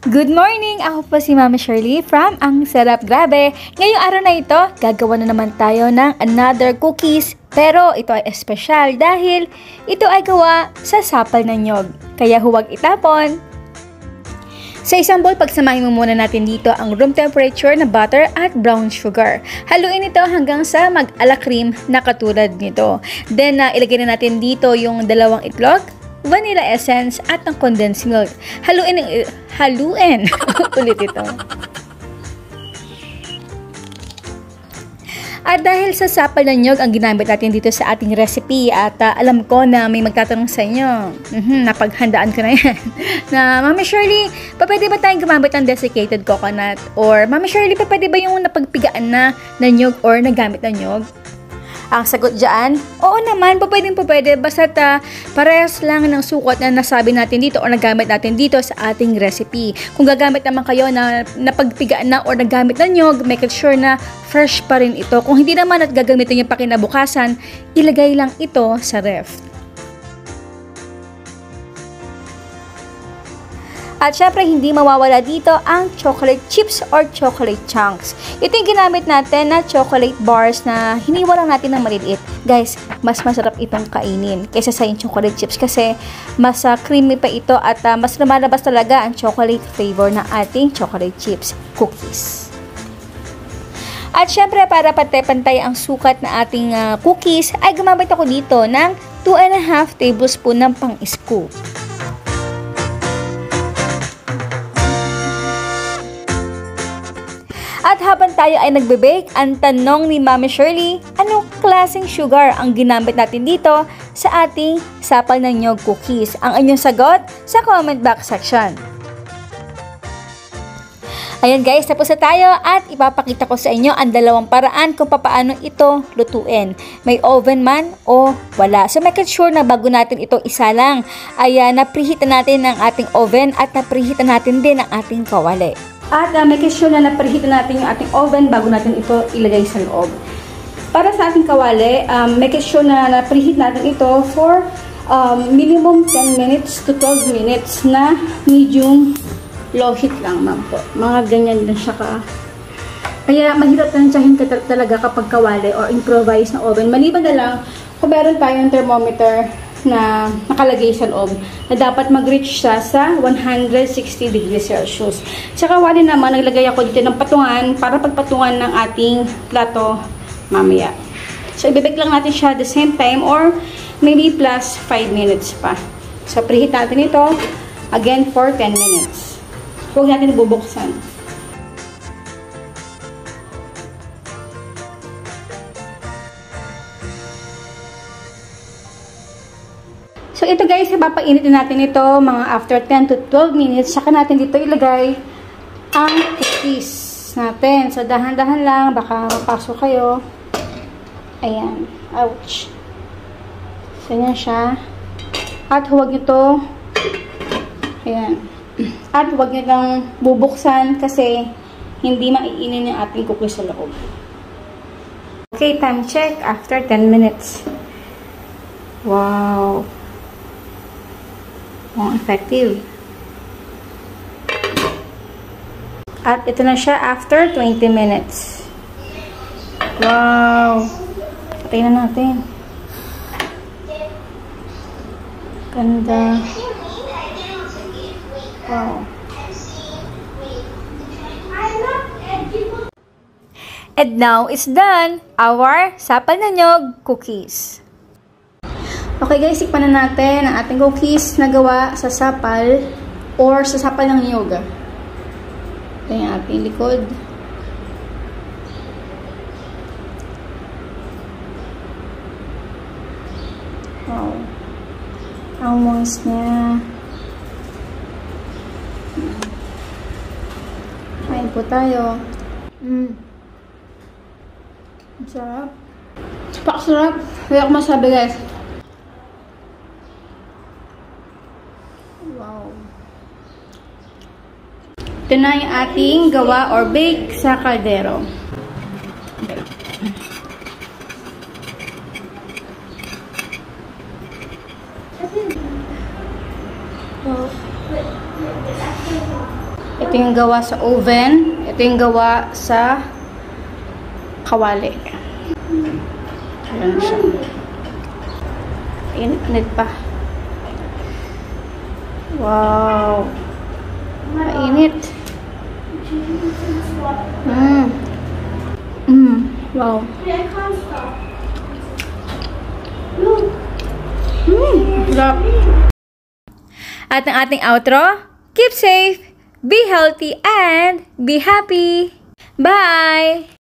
Good morning! Ako po si Mama Shirley from Ang Sarap Grabe. Ngayong araw na ito, gagawa na naman tayo ng another cookies. Pero ito ay espesyal dahil ito ay gawa sa sapal ng niyog. Kaya huwag itapon. Sa isang bowl, pagsamahin mo muna natin dito ang room temperature na butter at brown sugar. Haluin ito hanggang sa mag-ala cream na katulad nito. Then, ilagay na natin dito yung 2 itlog, vanilla essence at ang condensed milk. Haluin ulit ito. At dahil sa sapal ng niyog ang ginamit natin dito sa ating recipe at alam ko na may magtatanong sa inyo, napaghandaan ko na yan, na Mami Shirley, pwede ba tayong gumamit ng desiccated coconut? Or Mami Shirley, pwede ba yung napagpigaan na niyog or nagamit na niyog? Ang sagot dyan, oo naman, pwede, basta parehas lang ng sukat na nasabi natin dito o nagamit natin dito sa ating recipe. Kung gagamit naman kayo na napagpigaan na o nagamit na niyog, make sure na fresh pa rin ito. Kung hindi naman at gagamitin niyo pa kinabukasan, ilagay lang ito sa ref. At syempre, hindi mawawala dito ang chocolate chips or chocolate chunks. Ito yung ginamit natin na chocolate bars na hiniwa lang natin ng maliliit. Guys, mas masarap itong kainin kaysa sa yung chocolate chips kasi mas creamy pa ito at mas lumalabas talaga ang chocolate flavor ng ating chocolate chips cookies. At syempre, para pantay-pantay ang sukat na ating cookies, ay gumamit ako dito ng 2.5 tablespoon ng pang-scoop. At habang tayo ay nagbe-bake, ang tanong ni Mami Shirley, anong klaseng sugar ang ginamit natin dito sa ating sapal ng niyog cookies? Ang inyong sagot sa comment box section. Ayan guys, tapos na tayo at ipapakita ko sa inyo ang 2 paraan kung paano ito lutuin. May oven man o wala. So make sure na bago natin ito isa lang, ay na-preheat natin ang ating oven at na-preheat natin din ang ating kawali. At make sure na na-preheat natin yung ating oven bago natin ito ilagay sa loob. Para sa ating kawali, make sure na na-preheat natin ito for minimum 10 minutes to 12 minutes na medium low heat lang, ma'am po. Mga ganyan din siya ka. Kaya mahirap tansyahin ka talaga kapag kawali or improvise na oven. Maliban na lang kung meron tayong thermometer na nakalagay sa loob na dapat mag-reach siya sa 160 degrees Celsius. Sa kawali naman, naglagay ako dito ng patungan para pagpatungan ng ating plato mamaya. So, ibibake lang natin siya at the same time or maybe plus 5 minutes pa. So, preheat natin ito again for 10 minutes. Huwag natin bubuksan. So, ito guys, ipapainit natin ito mga after 10 to 12 minutes. Saka natin dito ilagay ang cookies natin. So, dahan-dahan lang. Baka mapasok kayo. Ayan. Ouch. So, yan siya. At huwag nyo ayan. At huwag nyo lang bubuksan kasi hindi maiinin yung ating cookies sa loob. Okay, time check after 10 minutes. Wow. Effective. At ito na siya after 20 minutes. Wow! Patay na natin. Ganda. Wow. And now, it's done! Our sapal na niyog cookies. Okay guys, tikman na natin ang ating cookies na gawa sa sapal or sa sapal ng niyog. Ito yung ating likod. Wow. Ang moist niya. Kain po tayo. Ang sarap. Pakasarap. Kaya ako masabi guys. Wow. Ito na yung ating gawa or bake sa kaldero. yung gawa sa oven. Ito yung gawa sa kawali. Ayan siya. Init pa. Wow. Mainit. Wow. Sarap. At ang ating outro, keep safe, be healthy, and be happy. Bye!